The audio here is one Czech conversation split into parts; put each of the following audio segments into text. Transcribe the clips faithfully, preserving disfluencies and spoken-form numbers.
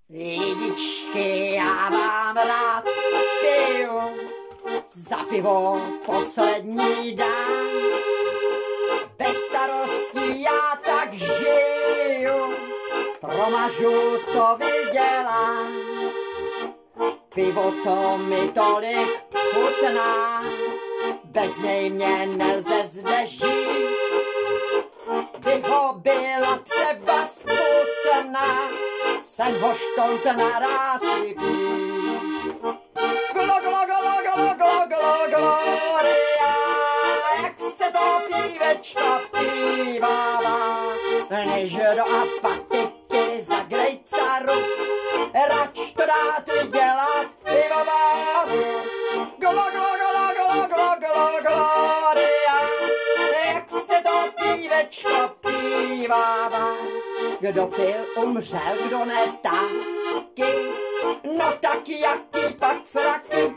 Lidičky, já vám rád piju, za pivo poslední dám. Bez starostí já tak žiju, promažu, co vydělám. Pivo to mi tolik chutná, bez něj mě nelze zde žít. By ho byla třeba smutná, jsem ho štont naráz vypít. Glo, glo, glo, glo, glo, glo, gloria, jak se to pívečko pívává, než do apatiky za grejcaru, rač to dát dělat pivovaru. Glo, glo, glo, glo, glo, glo, gloria, jak se to pívečko pívává. Kdo pil, umřel, kdo ne taky, no taky jaký pak fraky.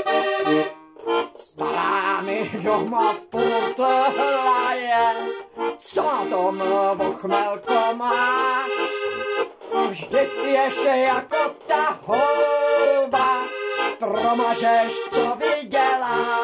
Stará mi doma furt laje, co na tom vochmelko má. Vždy ještě jako ta houba, promažeš, co vydělá.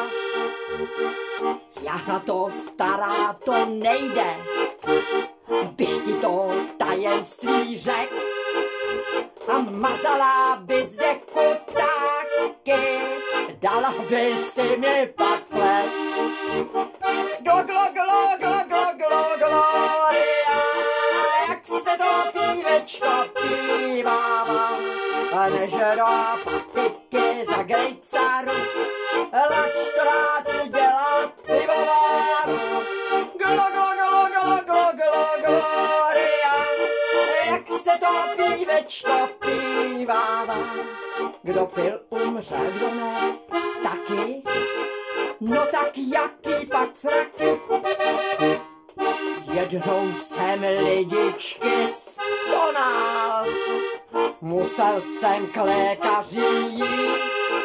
Já na to, stará, to nejde, bych ti to tajemství řek a mazala bys deku taky, dala by si mi pak flek. Glo, glo, glo, glo, glo, glo, gloria, jak se to pívečko pívává, než do apatiky za grejcaru, rač to rád udělat pivovaru. Glo, glo, glo, glo, glo, glo, gloria, jak se to pívečko pívává. Kdo pil, umřel, kdo ne, taky, no tak jaký pak fraky. Jednou jsem lidičky stonal, musel jsem k lékaři jít,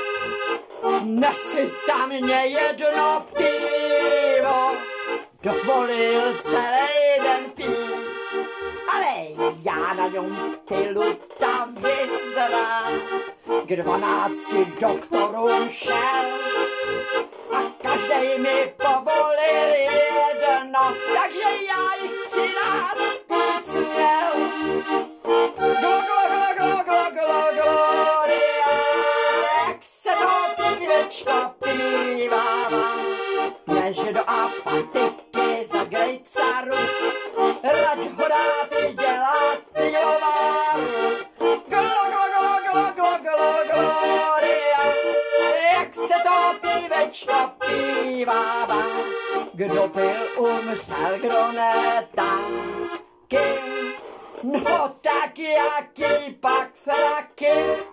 nesi tam mě jedno pivo, dovolil celý den pít. Ale já na něm filuta vyzrá, k dvanácti doktorům šel a každej mi povolil jedno, takže já jich třináct pít směl. Glo, glo, glo, glo, glo, glo, gloria, jak se to pívečko pívává, než do apatiky za grejcaru, rač ho dát dělat pivovaru. Glo, glo, glo, glo, glo, glo, gloria, jak se to pívečko pívává. Kdo pil, umřel, kdo ne, taky, no tak jaký pak fraky.